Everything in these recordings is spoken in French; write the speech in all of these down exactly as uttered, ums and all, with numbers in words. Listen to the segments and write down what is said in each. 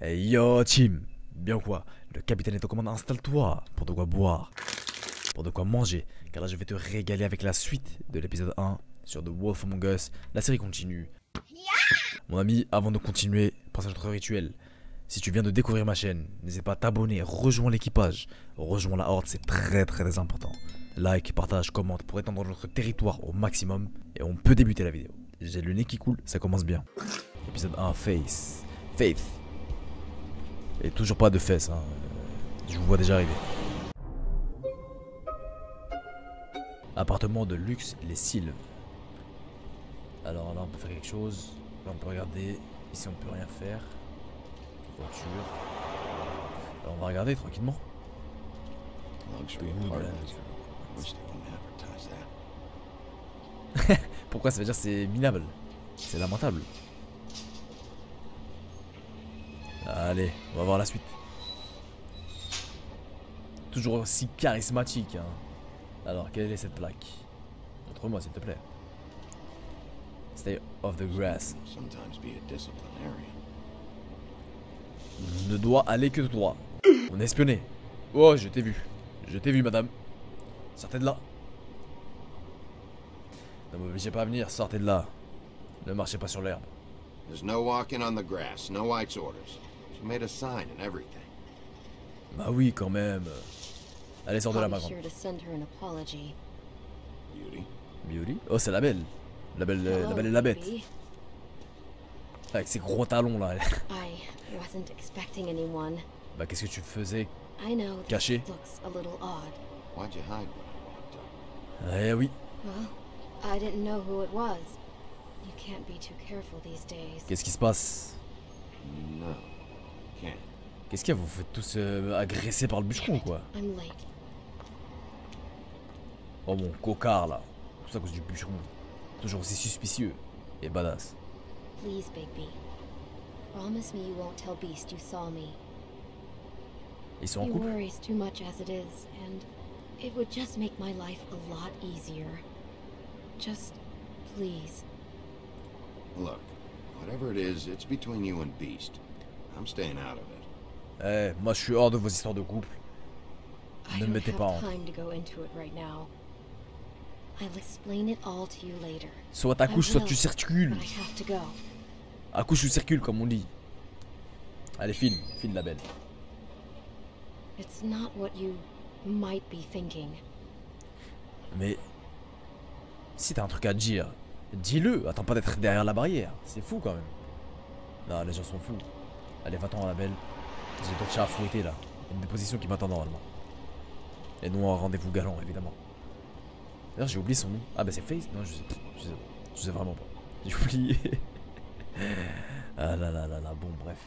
Hey yo team, bien ou quoi? Le capitaine est aux commandes, installe-toi pour de quoi boire, pour de quoi manger, car là je vais te régaler avec la suite de l'épisode un sur The Wolf Among Us. La série continue. Mon ami, avant de continuer, pense à notre rituel. Si tu viens de découvrir ma chaîne, n'hésite pas à t'abonner, rejoins l'équipage, rejoins la horde, c'est très très très important. Like, partage, commente pour étendre notre territoire au maximum et on peut débuter la vidéo. J'ai le nez qui coule, ça commence bien. Épisode un, Face. Faith. Et toujours pas de fesses, hein. Je vous vois déjà arriver. Appartement de luxe, les Sylves. Alors là on peut faire quelque chose. Là on peut regarder. Ici on peut rien faire. Voiture. Alors on va regarder tranquillement. Pourquoi? Ça veut dire que c'est minable. C'est lamentable. Allez, on va voir la suite. Toujours aussi charismatique, hein. Alors, quelle est cette plaque? Montre-moi, s'il te plaît. Stay off the grass. Ne doit aller que droit. On est espionné. Oh, je t'ai vu. Je t'ai vu, madame. Sortez de là. Ne m'obligez pas à venir, sortez de là. Ne marchez pas sur l'herbe. There's no walking on the grass, no White's orders. She made a sign and everything. Bah oui, quand même. Allez, sors de là, ma grande. Beauty. Beauty? Oh, c'est la belle. La belle, la belle et la bête. Avec ses gros talons, là. Bah, qu'est-ce que tu faisais? Caché? Why'd you hide when I walked up? Eh oui. Qu'est-ce qui se passe? No, you can't. Qu'est-ce qu'il y a? Vous vous faites tous euh, agresser par le bûcheron, quoi? Oh mon cocard, là. Tout ça à cause du bûcheron. Toujours aussi suspicieux et badass. Please, Bigby. Promise me you won't tell Beast you saw me. Ils sont en He couple? worries too much as it is, and it would just make my life a lot easier. Just please. Look, whatever it is, it's between you and Beast. I'm staying out of it. Eh, moi je suis hors de vos histoires de couple. I Ne me don't mettez have pas en. time to go into it right now. I'll explain it all to you later. Soit t'accouches, soit tu circules. But I have to go. Accouche ou circule, comme on dit. Allez, file, file la belle. It's not what you might be thinking. Mais si t'as un truc à dire, dis-le. Attends pas d'être derrière la barrière. C'est fou quand même. Non, les gens sont fous. Allez, va-t'en la belle. J'ai d'autres chats à fouetter là. Il y a une déposition qui m'attend normalement. Et nous un rendez-vous galant évidemment. D'ailleurs j'ai oublié son nom. Ah bah c'est Face. Non je sais, je sais, je sais vraiment pas. J'ai oublié. Ah là là là là. Bon bref.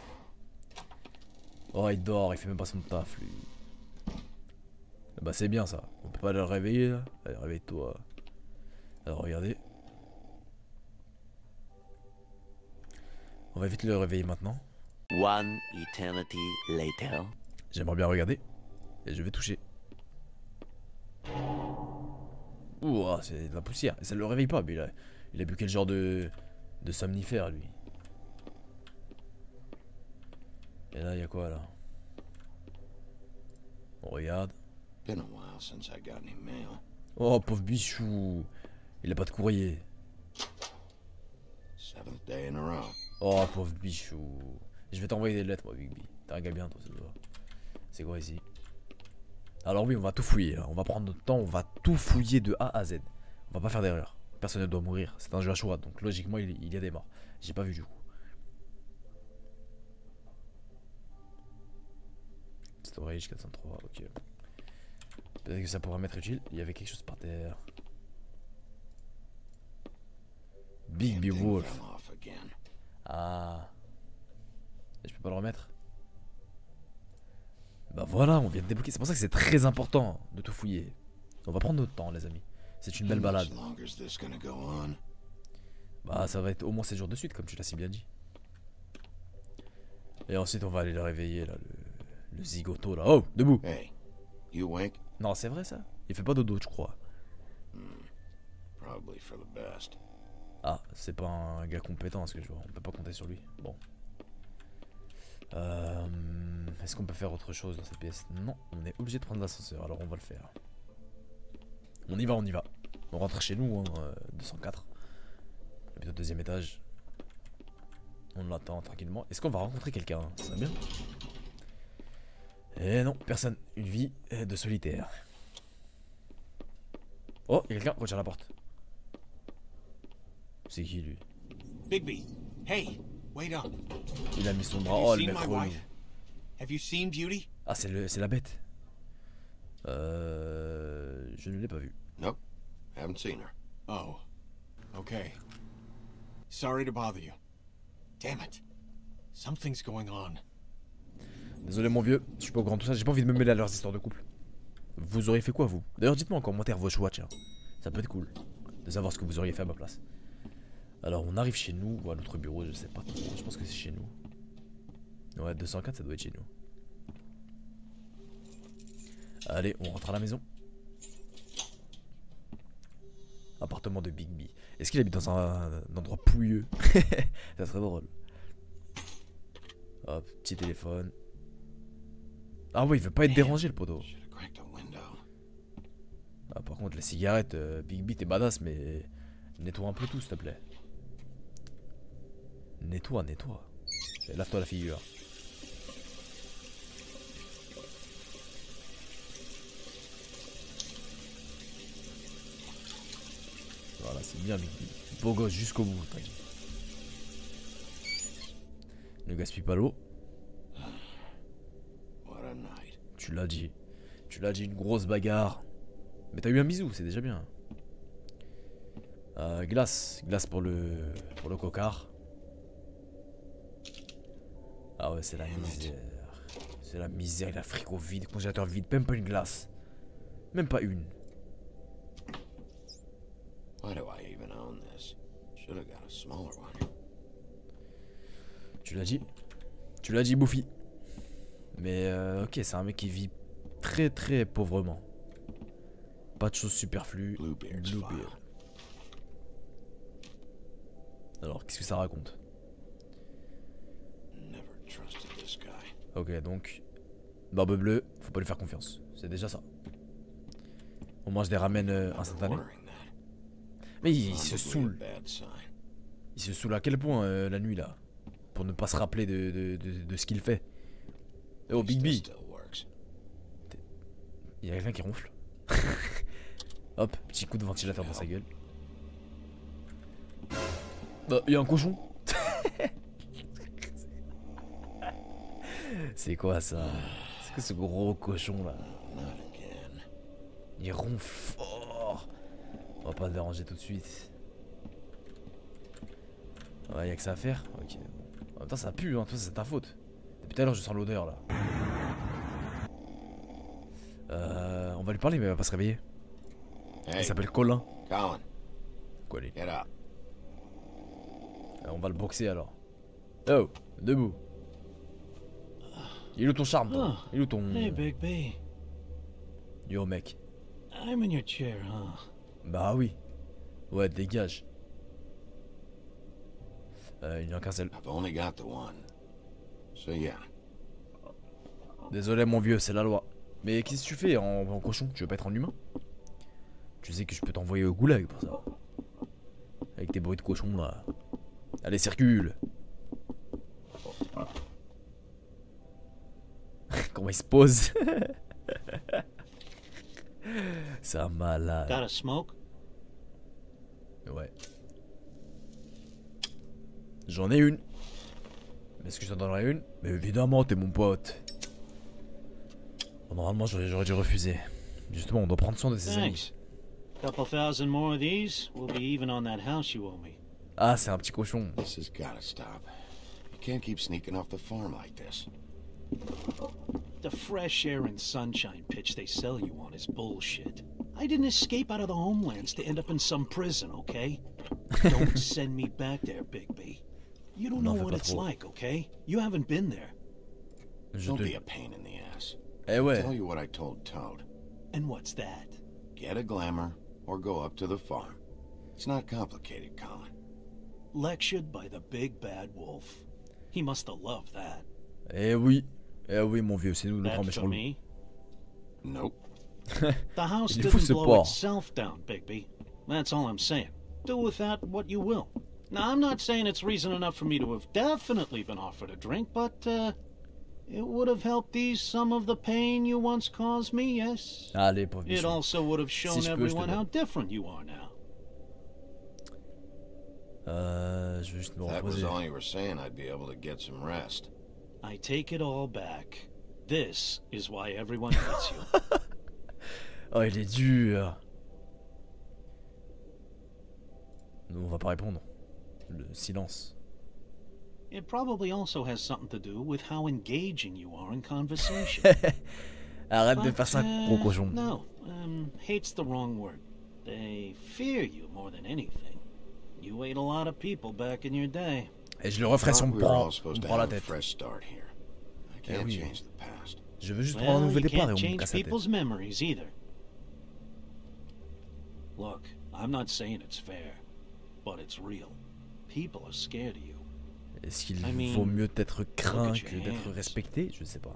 Oh il dort, il fait même pas son taf lui. Bah c'est bien ça. On peut pas le réveiller là. Allez réveille-toi. Alors regardez. On va vite le réveiller maintenant. One eternity later. J'aimerais bien regarder. Et je vais toucher. Ouh, c'est de la poussière. Et ça le réveille pas, mais il a, il a bu quel genre de, de somnifère lui. Et là, il y a quoi là? On regarde. Been a while since I got any mail. Oh, pauvre bichou. Il a pas de courrier. Seventh day in a row. Oh, pauvre bichou. Je vais t'envoyer des lettres, moi, Bigby. T'es un gars bien, toi, ça se voit. C'est quoi ici? Alors oui, on va tout fouiller, là. On va prendre notre temps, on va tout fouiller de A à Z. On va pas faire d'erreur. Personne ne doit mourir. C'est un jeu à choix, donc logiquement, il, il y a des morts. J'ai pas vu du coup. Storage quatre cent trois, ok. Peut-être que ça pourra m'être utile. Il y avait quelque chose par terre. Big Big Wolf. Ah. Et je peux pas le remettre? Bah voilà, on vient de débloquer. C'est pour ça que c'est très important de tout fouiller. On va prendre notre temps, les amis. C'est une belle balade. Bah ça va être au moins sept jours de suite, comme tu l'as si bien dit. Et ensuite on va aller le réveiller là, le, le zigoto là. Oh, debout. Hey, you wake? Non, c'est vrai ça? Il fait pas dodo, je crois. Hmm. Probably for the best. Ah, c'est pas un gars compétent, ce que je vois. On peut pas compter sur lui. Bon. Euh, Est-ce qu'on peut faire autre chose dans cette pièce? Non, on est obligé de prendre l'ascenseur, alors on va le faire. On y va, on y va. On rentre chez nous, hein, deux cent quatre. Au deuxième étage. On l'attend tranquillement. Est-ce qu'on va rencontrer quelqu'un? Ça va bien? Eh non, personne. Une vie de solitaire. Oh, il y a quelqu'un. Watch à la porte. C'est qui lui? Bigby, hey, wait up. Il a mis son bras. Have Oh, you le seen mec my relou. wife? Have you seen Beauty? Ah, c'est le, c'est la bête. Euh, je ne l'ai pas vue. Nope. Haven't seen her. Oh, okay. Sorry to bother you. Damn it. Something's going on. Désolé mon vieux, je suis pas au courant de tout ça, j'ai pas envie de me mêler à leurs histoires de couple. Vous auriez fait quoi vous? D'ailleurs dites-moi en commentaire vos choix, tiens. Ça peut être cool de savoir ce que vous auriez fait à ma place. Alors on arrive chez nous ou à notre bureau, je sais pas trop, je pense que c'est chez nous. Ouais, deux cent quatre ça doit être chez nous. Allez, on rentre à la maison. Appartement de Bigby. Est-ce qu'il habite dans un, un endroit pouilleux? Ça serait drôle. Hop, petit téléphone. Ah ouais, il veut pas être dérangé le poteau. Ah par contre la cigarette, euh, Bigby t'es badass mais nettoie un peu tout s'il te plaît. Nettoie, nettoie. Et lave-toi la figure. Voilà, c'est bien Bigby. Beau gosse jusqu'au bout, t'inquiète. Ne gaspille pas l'eau. Tu l'as dit. Tu l'as dit, une grosse bagarre. Mais t'as eu un bisou, c'est déjà bien. Euh, glace. Glace pour le pour le cocard. Ah ouais, c'est la misère. C'est la misère, il a frigo vide, congélateur vide, même pas une glace. Même pas une. Why do I even own this? Should have got a smaller one. Tu l'as dit. Tu l'as dit, Bouffi. Mais euh, ok, c'est un mec qui vit très très pauvrement. Pas de choses superflues. Bluebeard's Bluebeard. Alors, qu'est-ce que ça raconte? Never trusted this guy. Ok, donc Barbe Bleue, faut pas lui faire confiance. C'est déjà ça. On mange des ramen euh, instantanés. Ordering that. Mais il, il se Probably a saoule. bad sign. Il se saoule à quel point euh, la nuit là? Pour ne pas se rappeler de, de, de, de ce qu'il fait. Oh, At least Bigby. this still works. Il y a quelqu'un qui ronfle. Hop, petit coup de ventilateur dans sa gueule. Bah, il y a un cochon. C'est quoi ça? C'est que ce gros cochon là? Not again. Il ronfle fort. On va pas le déranger tout de suite. Ouais, y'a que ça à faire. Ok. En même temps, ça pue, hein. Toi, c'est ta faute. Depuis tout à l'heure, je sens l'odeur là. Euh, on va lui parler, mais il va pas se réveiller. Hey, Il s'appelle Colin. Colin, Quoi, lui? get up. Euh, On va le boxer alors. Oh, debout. Il est où ton charme, toi? Oh, Il est où ton. Hey, Big B. Yo, mec. I'm in your chair, huh? Bah oui. Ouais, dégage. Euh, il n'y a qu'un seul. I've only got the one. So yeah, Désolé, mon vieux, c'est la loi. Mais qu'est-ce que tu fais en, en cochon? Tu veux pas être en humain? Tu sais que je peux t'envoyer au goulag pour ça. Avec tes bruits de cochon là. Allez, circule. Comment il se pose? C'est un malade. Got a smoke? Ouais. J'en ai une. Mais est-ce que je t'en donnerai une? Mais évidemment, t'es mon pote. Bon, normalement, j'aurais dû refuser. Justement, on doit prendre soin de ses amis. Thanks. Couple thousand more of these, we'll be even on that house you owe me. Ah, c'est un petit cochon. this has gotta stop. You can't keep sneaking off the farm like this. The fresh air and sunshine pitch they sell you on is bullshit. I didn't escape out of the homelands to end up in some prison, okay? Don't send me back there, Bigby. You don't know N'en fais what pas it's trop. like, okay? You haven't been there. Je Don't te... be a pain in the ass. Eh ouais. Tell you what I told Toad. And what's that? Get a glamour or go up to the farm. It's not complicated, Colin. Lectured by the big bad wolf. He must have loved that. Eh oui, eh oui mon vieux, c'est nous le grand That méchant for loup. me? Nope. The house Il est fou, didn't ce blow porc. itself down, Bigby. That's all I'm saying. Do with that what you will. Now, I'm not saying it's reason enough for me to have definitely been offered a drink, but, uh, it would have helped ease some of the pain you once caused me, yes? Allez, pauvre It bichon. also would have shown je peux, je te everyone donne. how different you are now. Euh, je vais juste me If that was reposer. all you were saying, I'd be able to get some rest. I take it all back. This is why everyone hates you. Oh, il est dur. Nous, on va pas répondre. Le silence. It probably also has something to do with how engaging you are in conversation. Arrête de But, faire ça, uh, gros cochon. No, um, hate's the wrong word. They fear you more than anything. You ate a lot of people back in your day. Et je le referai si on Thought me we were prend, all on supposed me to prend la have a tête. fresh start here. I Eh can't oui. change the past. Je veux juste prendre un Well, nouvel you départ et can't on me change casse la tête. people's memories either. Look, I'm not saying it's fair, but it's real. People are scared of you. Est-ce qu'il I mean, vaut mieux être craint look at que your d'être hands. respecté? Je sais pas.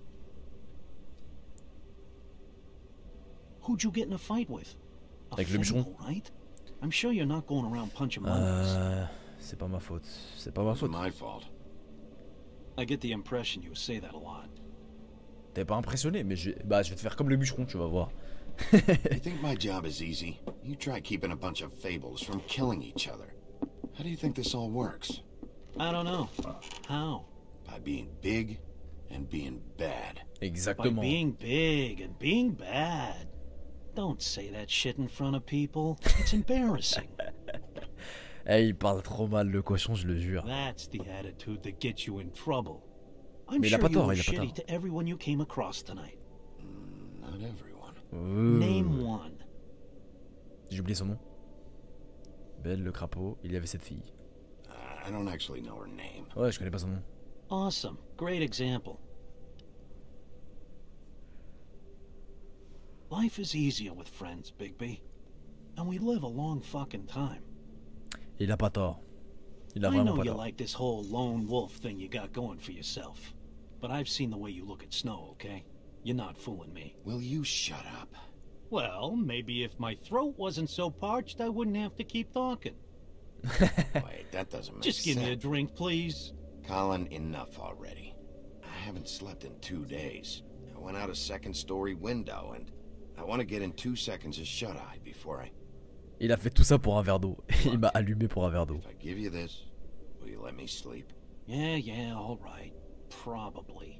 Who'd you get in a fight with? A Avec le bûcheron. fable, right? I'm sure you're not going around punching monkeys. Euh, c'est pas ma faute. C'est pas ma It's faute. my fault. I get the impression you say that a lot. T'es pas impressionné, mais je... Bah, je vais te faire comme le bûcheron, tu vas voir. You think my job is easy? You try keeping a bunch of fables from killing each other. How do you think this all works? I don't know. How? By being big and being bad. By Exactement. being big and being bad. Don't say that shit in front of people. It's embarrassing. Eh, il parle trop mal le cochon, je le jure. That's the attitude that gets you in trouble. I'm Mais il a sure pas you tort, were il a pas shitty tort. to everyone you came across tonight. Not everyone. Euh, Name one. J'ai oublié son nom. Belle, le crapaud, il y avait cette fille. I don't actually know her name. Ouais, je connais pas son nom. Awesome. Great example. Life is easier with friends, Bigby. And we live a long fucking time. Il a pas tort. Il a I vraiment know pas you tort. like this whole lone wolf thing you got going for yourself. But I've seen the way you look at Snow, okay? You're not fooling me. Will you shut up? Well, maybe if my throat wasn't so parched, I wouldn't have to keep talking. Wait, that doesn't make Just give sense. me a drink, please. Colin, enough already. I haven't slept in two days. I went out a second story window and I want to get in two seconds of shut-eye before I... Il a fait tout ça pour un verre d'eau. Il m'a allumé pour un verre d'eau. If I give you this, will you let me sleep? Yeah, yeah, all right. Probably.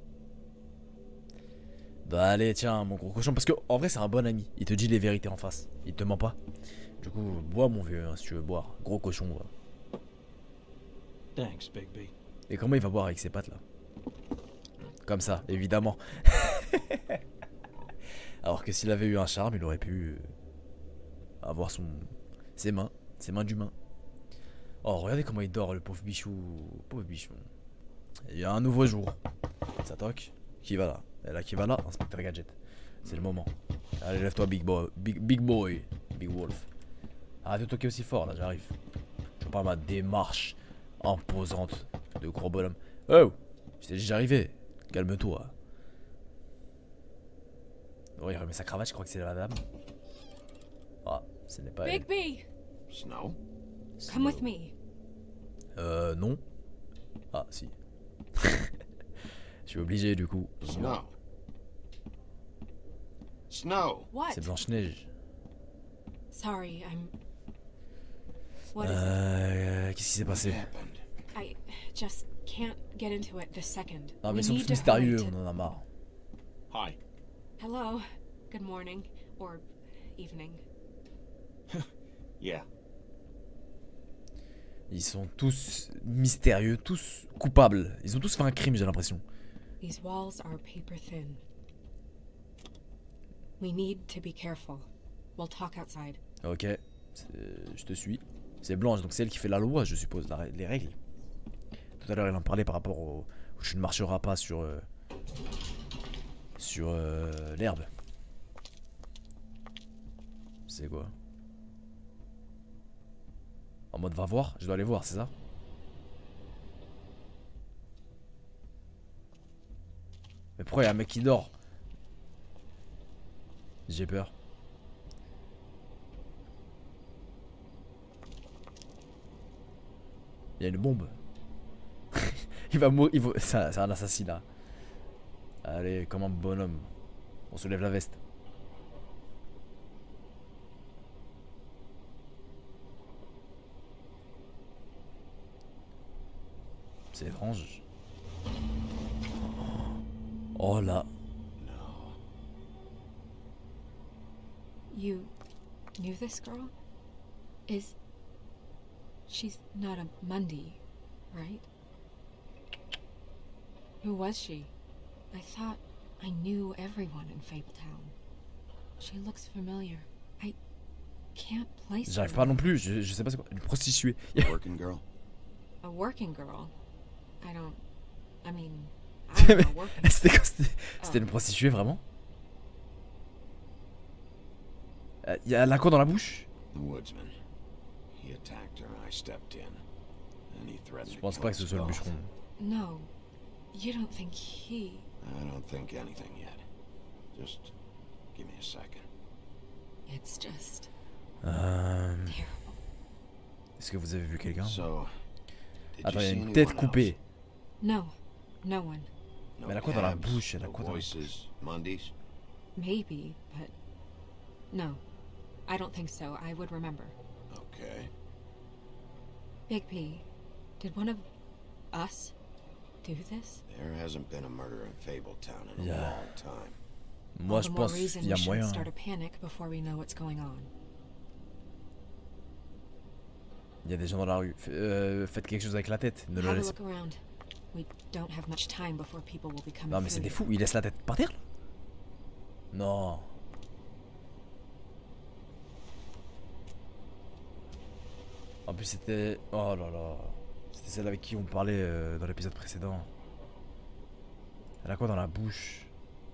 Bah allez, tiens, mon gros cochon, parce que en vrai, c'est un bon ami. Il te dit les vérités en face. Il te ment pas. Du coup, bois mon vieux, hein, si tu veux boire. Gros cochon, ouais. Thanks, Bigby. Et comment il va boire avec ses pattes là? Comme ça, évidemment. Alors que s'il avait eu un charme, il aurait pu avoir son ses mains, ses mains d'humain. Oh, regardez comment il dort, le pauvre bichou. Pauvre bichou. Il y a un nouveau jour. Ça toque. Qui va là? Et là, qui va là? Inspecteur Gadget. C'est le moment. Allez, lève-toi, big boy. Big, big boy. Big wolf. Arrête de toquer aussi fort, là, j'arrive. Je parle ma démarche imposante de gros bonhomme. Oh! J'étais déjà arrivé. Calme-toi. Oh, il remet sa cravate, je crois que c'est la madame. Ah, ce n'est pas elle. Bigby, Snow? come with me. Euh, non. Ah, si. Je suis obligé, du coup. Snow. Snow! What? C'est Blanche-Neige. Sorry, I'm. What is it? Euh, qu'est-ce qui s'est What passé? happened? I just can't get into it this second. Non, mais We ils sont need tous to mystérieux, hurry to- on en a marre. Hi. Hello. Good morning or evening. Yeah. Ils sont tous mystérieux, tous coupables. Ils ont tous fait un crime, j'ai l'impression. These walls are paper thin. We need to be careful. We'll talk outside. Ok, c'est- je te suis. C'est Blanche, donc c'est elle qui fait la loi, je suppose, la rè- les règles. Tout à l'heure, elle en parlait par rapport au... Je ne marcherai pas sur... euh, Sur euh, l'herbe. C'est quoi? En mode va voir? Je dois aller voir, c'est ça? Mais pourquoi il y a un mec qui dort? J'ai peur. Il y a une bombe. Il va mourir. Va... C'est un assassinat. Allez, comme un bonhomme. On soulève la veste. C'est étrange. Oh là. You knew this girl? Is... She's not a Mundy, right? Who was she? I thought I knew everyone in Fabletown. She looks familiar. I can't place her. J'arrive pas non plus, je, je sais pas c'est quoi. Une prostituée. Working girl? A working girl? I don't... I mean... I'm not working. C'était quoi? C'était une prostituée vraiment? Il y a la quoi dans la bouche? The woodsman. He attacked her. I stepped in, and he threatened Je pense to pas kill que ce us soit le both. bûcheron. No. You don't think he... I don't think anything yet. Just give me a second. It's just... Euh... terrible. Est-ce que vous avez vu quelqu'un? So, did Attends, you il y a see une anyone tête else? coupée. No. No one. No Mais elle a quoi dans la cabs, bouche? Elle a no quoi dans la voices, Mundies? Maybe, but... No. I don't think so. I would remember. Okay. Big P, did one of... us do this? There hasn't been a murder in Fabletown in a Yeah. long time. Moi All je the more pense reason qu'il y a we shouldn't moyen. start a panic before we know what's going on. Il y a des gens dans la rue. F- euh, faites quelque chose avec la tête. Ne le Have a laissez look around. We don't have much time before people will be coming Non mais c'est through des here. fous, ils laissent la tête par terre là. Non. En plus c'était... Oh là là. C'était celle avec qui on parlait euh, dans l'épisode précédent. Elle a quoi dans la bouche?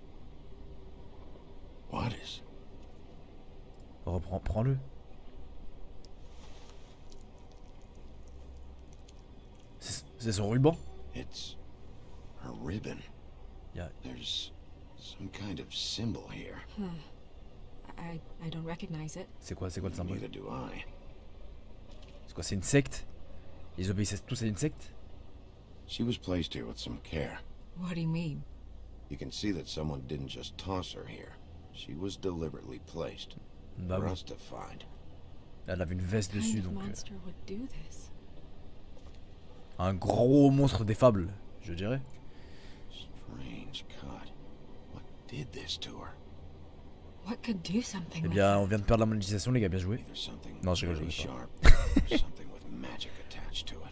What is? Reprends, prends-le. C'est c'est son ruban? It's her ribbon. Yeah. There's some kind of symbol here. Huh. I, I don't recognize it. C'est quoi, c'est quoi le symbole? Neither do I. C'est quoi, c'est une secte? Ils obéissent tous à une secte? She was placed here with some care. What do you mean? You can see that someone didn't just toss her here. She was deliberately placed Bah for oui. us to find. Elle avait une veste What dessus kind of donc... euh, monster would do this? un gros monstre des fables, je dirais. Strange cut. What did this to her? What could do something Eh like bien, that? on vient de perdre la monétisation, les gars, bien joué. Either something Non, je rigole, very je rigole sharp, or something with magic attached to it.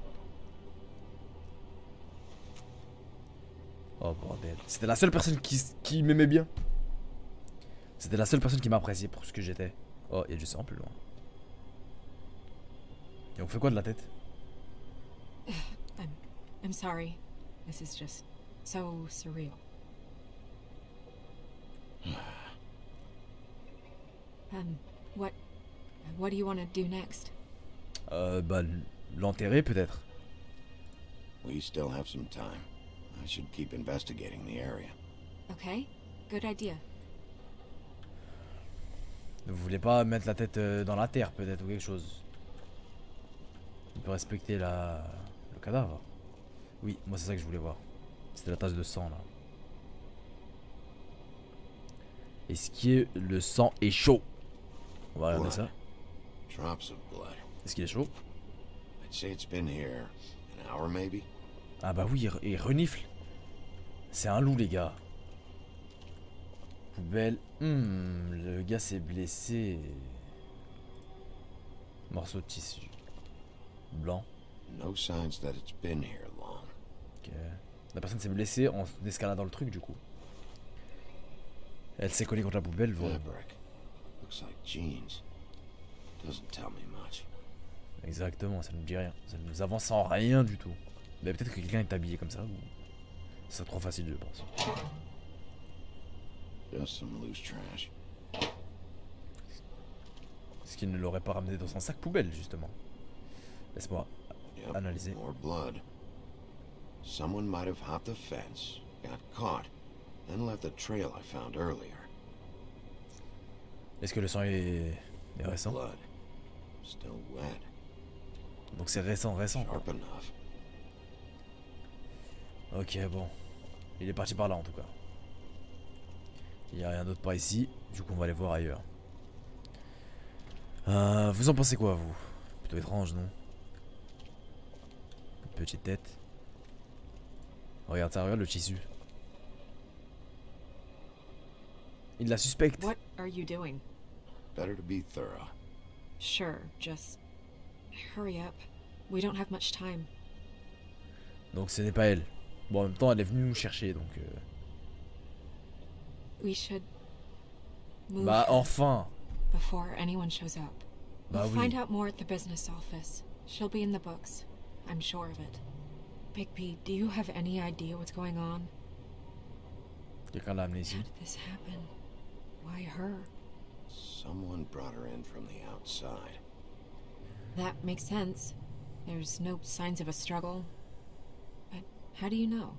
Oh bordel. C'était la seule personne qui, qui m'aimait bien. C'était la seule personne qui m'appréciait pour ce que j'étais. Oh, il y a du sang plus loin. Et on fait quoi de la tête? I'm, I'm sorry. This is just so surreal. um, what, what do you want to do next? Euh, bah, l'enterrer peut-être. We still have some time. I should keep investigating the area. Okay, good idea. Vous voulez pas mettre la tête euh, dans la terre peut-être ou quelque chose? On peut respecter la... le cadavre. Oui, moi c'est ça que je voulais voir. C'était la tache de sang là. Est-ce que le sang est chaud? On va regarder ça. Drops of blood. Est-ce qu'il est chaud? I'd say it's been here an hour maybe. Ah bah oui, il re- il renifle. C'est un loup les gars. Poubelle. Hmm, le gars s'est blessé. Morceau de tissu. Blanc. No signs that it's been here long. Ok. La personne s'est blessée en escaladant le truc du coup. Elle s'est collée contre la poubelle. Voilà. Fabric. Looks like jeans. Doesn't tell me much. Exactement, ça ne nous dit rien. Ça ne nous avance en rien du tout. Mais peut-être que quelqu'un est habillé comme ça. Ou... C'est trop facile, je pense. Just some loose trash. Est-ce qu'il ne l'aurait pas ramené dans son sac poubelle, justement? Laisse-moi Yep, analyser. more blood. Someone might have hopped the fence, got caught, then left the trail I found earlier. Est-ce que le sang est, est récent? Blood. Still wet. Donc c'est récent, récent quoi. Sharp enough. Ok, bon. Il est parti par là en tout cas. Il n'y a rien d'autre par ici. Du coup, on va aller voir ailleurs. Euh, vous en pensez quoi, vous? Plutôt étrange, non? Petite tête. Regarde ça, regarde le tissu. Il la suspecte. What are you doing? Better to be thorough. Sure, just hurry up. We don't have much time. Donc ce n'est pas elle. Bon, en même temps, elle est venue nous chercher, donc... Euh... We should move Bah, her enfin. before anyone shows up. Bah We'll oui. find out more at the business office. She'll be in the books. I'm sure of it. Bigby, do you have any idea what's going on? Quelqu'un l'a amené ici. How did this happen? Why her? Someone brought her in from the outside. That makes sense. There's no signs of a struggle. But how do you know?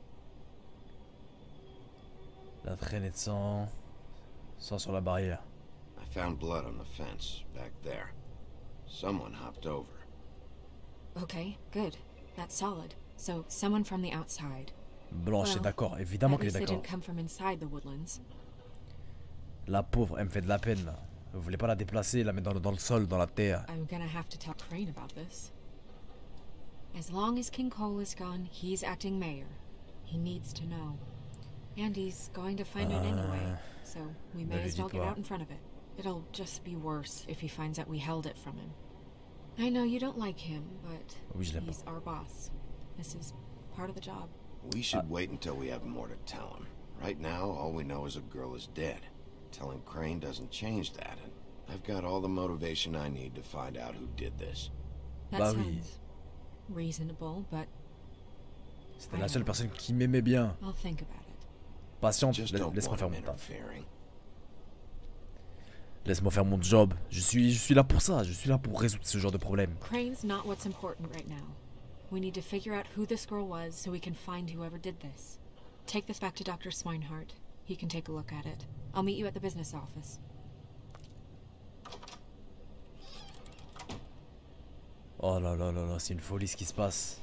La traînée de sang. Sang sur la barrière. I found blood on the fence back there. Someone hopped over. Okay, good. That's solid. So, someone from the outside. Blanche est Well, d'accord. Évidemment At qu'elle est least they d'accord. didn't come from inside the woodlands. La pauvre, elle me fait de la peine là. Vous voulez pas la déplacer, la mettre dans le, dans le sol, dans la terre. I'm gonna have to tell Crane about this. As long as King Cole is gone, he's acting mayor. He needs to know. And he's going to find it anyway, so we may ne lui as well dis get pas. out in front of it. It'll just be worse if he finds out we held it from him. I know you don't like him, but Oui, je l'aime he's our boss. This is part of the job. We should wait until we have more to tell him. Right now, all we know is a girl is dead. Telling Crane doesn't change that, and I've got all the motivation I need to find out who did this. That Bah oui. sounds reasonable, but C'était la seule personne qui m'aimait bien. I'll think about it. Patiente, Just la- don't laisse-moi want faire him mon taf. interfering. Laisse-moi faire mon job. Je suis, je suis là pour ça. Je suis là pour résoudre ce genre de problème. Crane's not what's important right now. We need to figure out who this girl was so we can find whoever did this. Take this back to Doctor Swinehart. He can take a look at it. I'll meet you at the business office. Oh là là là là, c'est une folie ce qui se passe.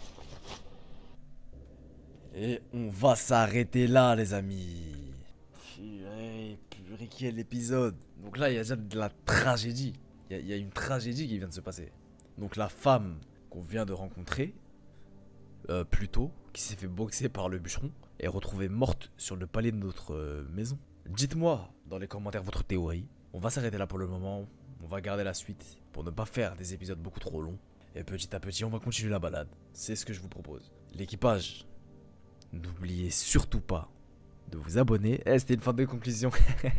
Et on va s'arrêter là, les amis. Purée, purée, quel épisode. Donc là, il y a déjà de la tragédie. Il y, a- il y a une tragédie qui vient de se passer. Donc la femme qu'on vient de rencontrer, euh, plus tôt, qui s'est fait boxer par le bûcheron, est retrouvée morte sur le palier de notre euh, maison. Dites-moi dans les commentaires votre théorie. On va s'arrêter là pour le moment. On va garder la suite pour ne pas faire des épisodes beaucoup trop longs. Et petit à petit, on va continuer la balade. C'est ce que je vous propose. L'équipage, n'oubliez surtout pas de vous abonner. Eh, c'était une fin de conclusion.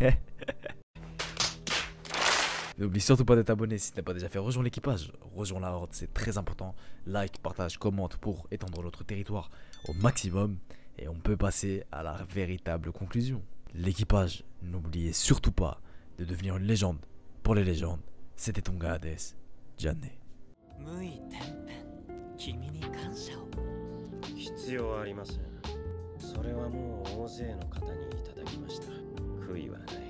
N'oublie surtout pas d'être abonné si tu n'as pas déjà fait. Rejoins l'équipage, rejoins la horde, c'est très important. Like, partage, commente pour étendre notre territoire au maximum. Et on peut passer à la véritable conclusion. L'équipage, n'oubliez surtout pas de devenir une légende pour les légendes. C'était ton gars Hades, Janne. 無意天変君に感謝を。 必要はありません。それはもう大勢の方にいただきました。悔いはない。